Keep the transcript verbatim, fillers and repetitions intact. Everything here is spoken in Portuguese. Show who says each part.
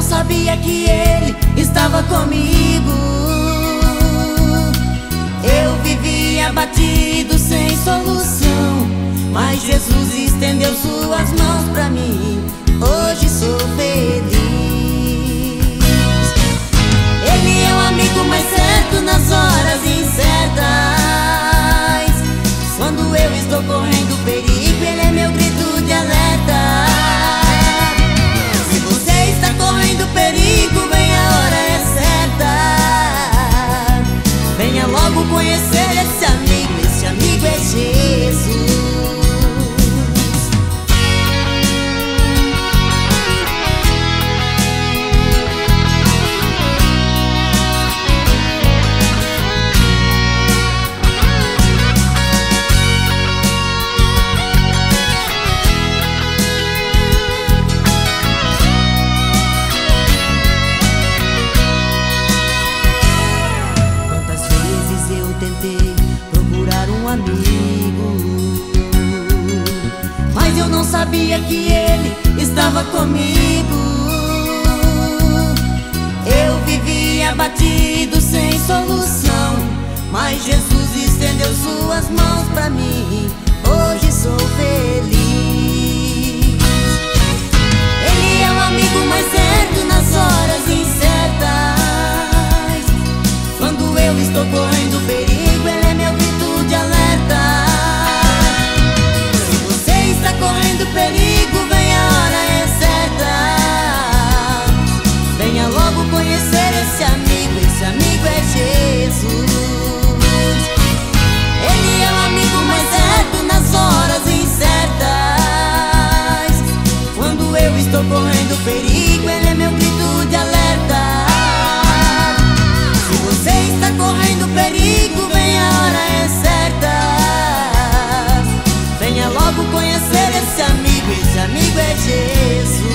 Speaker 1: sabia que Ele estava comigo. Eu vivia abatido, sem solução, mas Jesus estendeu suas mãos pra mim. Hoje sou feliz. Ele é o amigo mais certo nas horas incertas. Quando eu estou correndo perigo, Ele é meu grito de alerta. Se você está correndo perigo, vem, a hora é certa. Venha logo conhecer esse amigo, esse amigo é Jesus. Tentei procurar um amigo, mas eu não sabia que Ele estava comigo. Eu vivia abatido, sem solução, mas Jesus estendeu suas mãos pra mim. Hoje sou feliz. Ele é o amigo mais certo nas horas incertas. Quando eu estou correndo perigo, Ele é meu grito de alerta. Se você está correndo perigo, vem, a hora é certa. Venha logo conhecer esse amigo, esse amigo é Jesus. Ele é o amigo mais certo nas horas incertas. Quando eu estou correndo perigo, Ele é meu grito de alerta. Se você está correndo perigo, vem, a hora é certa. Venha logo conhecer esse amigo, esse amigo é Jesus.